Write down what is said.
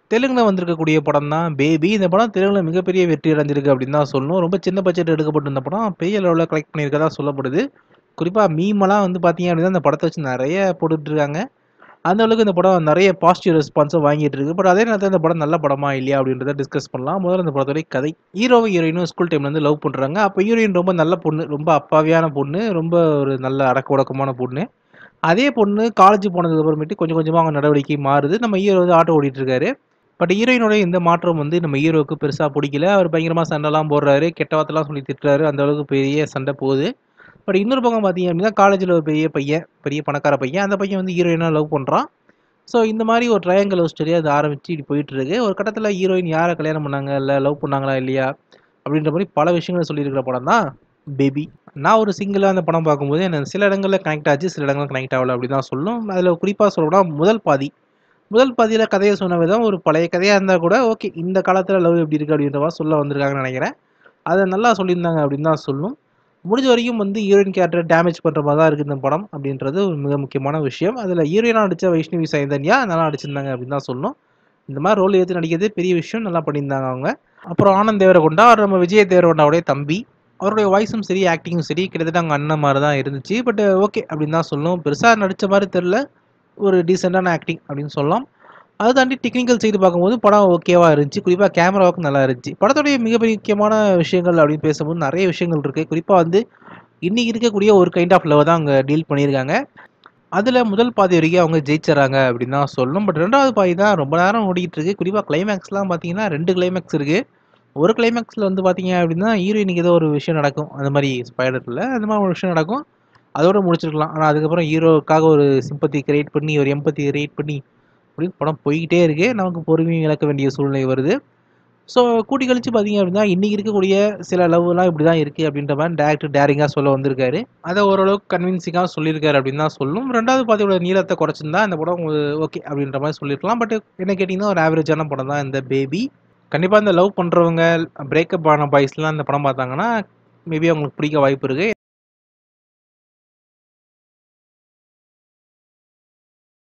தெலுங்குல வந்திருக்கக்கூடிய படம் தான் பேபி. இந்த படம் தெலுங்குல மிகப்பெரிய வெற்றி அடைஞ்சிருக்கு அப்படின்னு தான் சொல்லணும். ரொம்ப சின்ன பட்ஜெட் எடுக்கப்பட்ட இந்த படம் பெரிய லெவல்ல கலெக்ட் பண்ணியிருக்கதா சொல்லப்படுது. குறிப்பா மீம்லாம் வந்து பார்த்தீங்க அப்படின்னா, இந்த படத்த வச்சு நெறைய போட்டுட்டு இருக்காங்க. அந்த அளவுக்கு இந்த படம் நெறைய பாசிட்டிவ் ரெஸ்பான்ஸும் வாங்கிட்டு இருக்கு. பட் அதே நேரத்துல இந்த படம் நல்ல படமா இல்லையா அப்படின்றத டிஸ்கஸ் பண்ணலாம். முதல்ல இந்த படத்தோட கதை. ஹீரோவும் ஹீரோயினும் ஸ்கூல் டைம்ல இருந்து லவ் பண்றாங்க. அப்ப ஹீரோயின் ரொம்ப நல்ல பொண்ணு. ரொம்ப அப்பாவியான பொண்ணு. ரொம்ப ஒரு நல்ல அடக்க ஒடுக்கமான பொண்ணு. அதே பொண்ணு காலேஜ் போனதுக்கு அப்புறமேட்டு கொஞ்சம் கொஞ்சமா அவங்க நடவடிக்கை மாறுது. நம்ம ஹீரோ வந்து ஆட்டோ ஓட்டிட்டு இருக்காரு. பட் ஹீரோயினோட இந்த மாற்றம் வந்து நம்ம ஹீரோவுக்கு பெருசா புடிக்கல. அவர் பயங்கரமா சண்டைலாம் போடுறாரு. கெட்ட வார்த்தைலாம் சொல்லி திட்டுறாரு. அந்த அளவுக்கு பெரிய சண்டை போகுது. பட் இன்னொரு பக்கம் பார்த்தீங்க அப்படின்னா, காலேஜ்ல ஒரு பெரிய பையன், பெரிய பணக்கார பையன். அந்த பையன் வந்து ஹீரோயின லவ் பண்றான். ஸோ இந்த மாரி ஒரு ட்ரையாங்கிள் லவ் ஸ்டோரியா அது ஆரம்பிச்சு இப்படி போயிட்டு இருக்கு. ஒரு கட்டத்தில ஹீரோயின் யார கல்யாணம் பண்ணாங்க? இல்ல லவ் பண்ணாங்களா? இல்லையா? அப்படின்ற மாரி பல விஷயங்கள சொல்லியிருக்கிற படம் தான் பேபி. நான் ஒரு சிங்கிளா அந்த படம் பார்க்கும்போது எனக்கு சில இடங்கள்ல கனெக்ட் ஆச்சு. சில இடங்கள்ல கனெக்ட் ஆகல அப்படி தான் சொல்லணும். அதில குறிப்பா சொல்லணும்னா முதல் பாதி. முதல் பாதியில கதைய சொன்ன விதம் ஒரு பழைய கதையா இருந்தா கூட, ஓகே இந்த காலத்தில லவ் எப்படி இருக்கு அப்படின்ற மாரி சொல்ல வந்திருக்காங்கன்னு நெனைக்கிறேன். அத நல்லா சொல்லியிருந்தாங்க அப்படின்னு தான் சொல்லணும். முடிஞ்ச வரைக்கும் வந்து ஹீரோயின் கேரக்டர டேமேஜ் பண்ற மாரி தான் இருக்கு இந்த படம் அப்படின்றது ஒரு மிக முக்கியமான விஷயம். அதில ஹீரோயினா நடிச்ச வைஷ்ணவி சைதன்யா நல்லா நடிச்சிருந்தாங்க அப்படின்னு தான் சொல்லணும். இந்த மாரி ரோல் ஏத்து நடிக்கிறதே பெரிய விஷயம். நல்லா பண்ணியிருந்தாங்க அவங்க. அப்புறம் ஆனந்த் தேவரகொண்டா அவர் நம்ம விஜய் தேவரகொண்டாவுடைய தம்பி. அவருடைய வாய்ஸும் சரி, ஆக்டிங்கும் சரி கிட்டத்தட்ட அவங்க அண்ணன் மாரி தான் இருந்துச்சு. பட் ஓகே அப்படின்னு தான் சொல்லணும். பெருசா நடிச்ச மாரி தெரியல. ஒரு டீசென்ட்டான ஆக்டிங் அப்படின்னு சொல்லலாம். அத தாண்டி டெக்னிக்கல் சைடு பார்க்கும்போது படம் ஓகேவா இருந்துச்சு. குறிப்பா கேமரா ஒர்க் நல்லா இருந்துச்சு. படத்துடைய மிகப்பெரிய முக்கியமான விஷயங்கள் அப்படின்னு பேசும்போது நெறைய விஷயங்கள் இருக்கு. குறிப்பா வந்து இன்னைக்கு இருக்கக்கூடிய ஒரு கைண்ட் ஆஃப் லவ் தான் அங்க டீல் பண்ணியிருக்காங்க. அதுல முதல் பாதி வரைக்கும் அவங்க ஜெயிச்சர்றாங்க அப்படின்னு தான் சொல்லணும். பட் 2வது பாதி தான் ரொம்ப நேரம் ஓடிக்கிட்டு இருக்கு. குறிப்பா கிளைமேக்ஸ்லாம் பார்த்தீங்கன்னா 2 கிளைமேக்ஸ் இருக்கு. ஒரு கிளைமேக்ஸ்ல வந்து பார்த்தீங்க அப்படின்னா, ஹீரோயினுக்கு ஏதோ ஒரு விஷயம் நடக்கும். அந்த மாரி ஸ்பாய்லர் இல்ல. அந்த மாரி ஒரு விஷயம் நடக்கும். அதோட முடிச்சிருக்கலாம். ஆனா அதுக்கப்புறம் ஹீரோவுக்காக ஒரு சிம்பத்தி கிரியேட் பண்ணி, ஒரு எம்பத்தி கிரியேட் பண்ணி அப்படின்னு படம் போய்க்கிட்டே இருக்கு. நமக்கு பொறுமையும் இழக்க வேண்டிய சூழ்நிலை வருது. ஸோ கூட்டி கழிச்சு பார்த்தீங்க அப்படின்னா, இன்னைக்கு இருக்கக்கூடிய சில லவ்லாம் இப்படிதான் இருக்கு அப்படின்ற மாரி டைரக்டர் டேரிங்கா சொல்ல வந்திருக்காரு. அத ஓரளவுக்கு கன்வின்சிங்கா சொல்லியிருக்காரு அப்படின்னு தான் சொல்லணும். 2வது பாதியோட நீளத்த குறைச்சிருந்தா இந்த படம் ஓகே அப்படின்ற மாரி சொல்லியிருக்கலாம். பட் என்ன கேட்டீங்கன்னா, ஒரு ஆவரேஜான படம் தான் இந்த பேபி. கண்டிப்பா இந்த லவ் பண்றவங்க, பிரேக்கப் ஆன பாய்ஸ்லாம் இந்த படம் பார்த்தாங்கன்னா, மேபி அவங்களுக்கு பிடிக்க வாய்ப்பு இருக்கு.